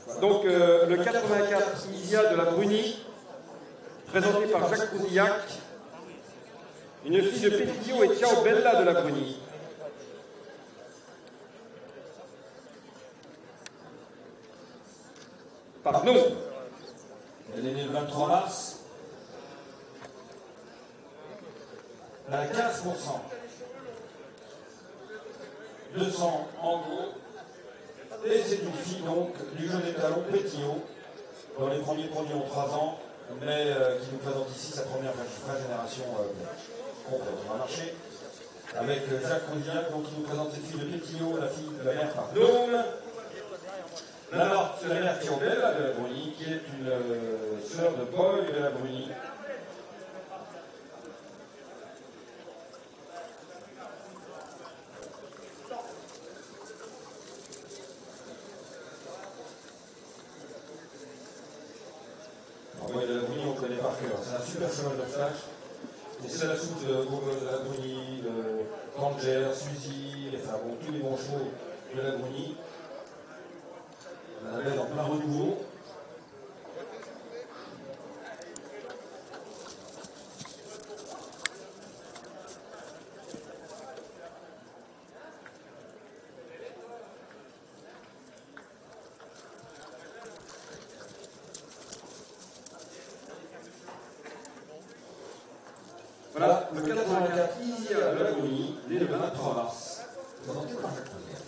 Donc le 84 Isia de la Bruni, présenté par Jacques Cousillac, une fille de Pétillo et Ciao Bella de la Bruni. Pardon. Elle est née le 23 mars. Elle a 15%. 200 en gros. Et c'est une fille donc du jeu d'étalon Pétillo, dont les premiers produits ont 3 ans, mais qui nous présente ici sa première génération complète. On va marcher avec Jacques Cousillac, donc qui nous présente cette fille de Pétillo, la fille de la mère Pardon. La mère Ciao Bella de la Bruni, qui est une sœur de Paul de la Bruni. De la Bruni, on connaît par cœur. C'est un super cheval de flash. Et c'est la soute de Gogol de la Bruni, de Tanger, Suzy, enfin bon, tous les bons chevaux de la Bruni. On la belle en plein renouveau. Voilà, le 84 Isia de la Bruni, né le 23 mars. Présenté par Jacques Cousillac.